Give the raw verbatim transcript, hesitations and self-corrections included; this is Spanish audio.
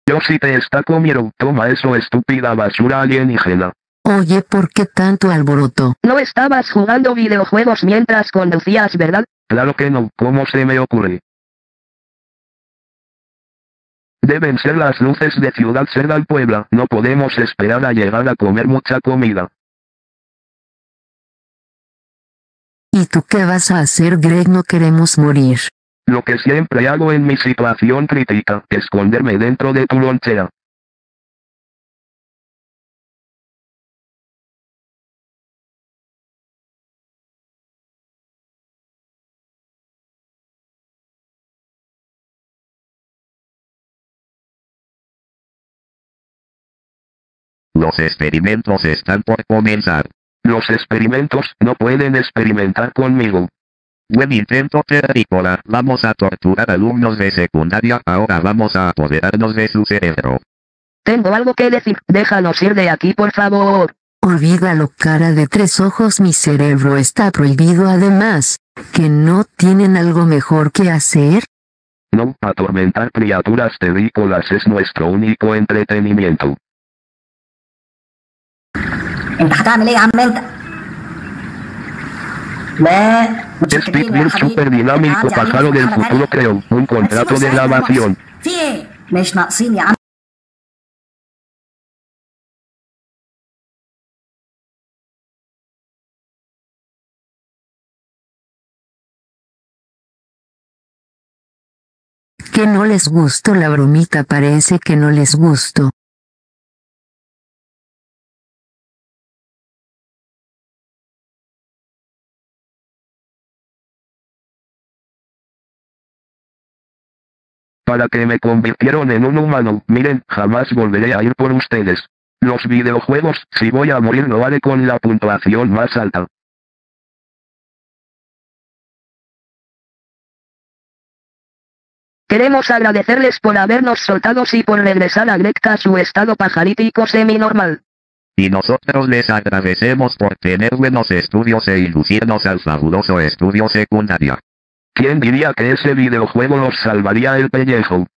Yo sí te está comiendo, toma eso estúpida basura alienígena. Oye, ¿por qué tanto alboroto? No estabas jugando videojuegos mientras conducías, ¿verdad? Claro que no, ¿cómo se me ocurre? Deben ser las luces de Ciudad Cerdal Puebla, no podemos esperar a llegar a comer mucha comida. ¿Y tú qué vas a hacer, Greg? No queremos morir. Lo que siempre hago en mi situación crítica, esconderme dentro de tu lonchera. Los experimentos están por comenzar. Los experimentos no pueden experimentar conmigo. Buen intento, terrícola. Vamos a torturar alumnos de secundaria, ahora vamos a apoderarnos de su cerebro. Tengo algo que decir, déjanos ir de aquí, por favor. Olvídalo, cara de tres ojos, mi cerebro está prohibido. Además, ¿que no tienen algo mejor que hacer? No, atormentar criaturas terrícolas es nuestro único entretenimiento. انت هتعمل ايه يا عم انت؟ لا Es Pitbull super dinámico pájaro del futuro, creo, un contrato de grabación. في ايه؟ مش ناقصين يا عم. Que no les gustó la bromita, parece que no les gustó. Para que me convirtieron en un humano, miren, jamás volveré a ir por ustedes. Los videojuegos, si voy a morir lo haré con la puntuación más alta. Queremos agradecerles por habernos soltado y por regresar a Greg a su estado pajarítico semi-normal. Y nosotros les agradecemos por tener buenos estudios e inducirnos al fabuloso estudio secundaria. ¿Quién diría que ese videojuego os salvaría el pellejo?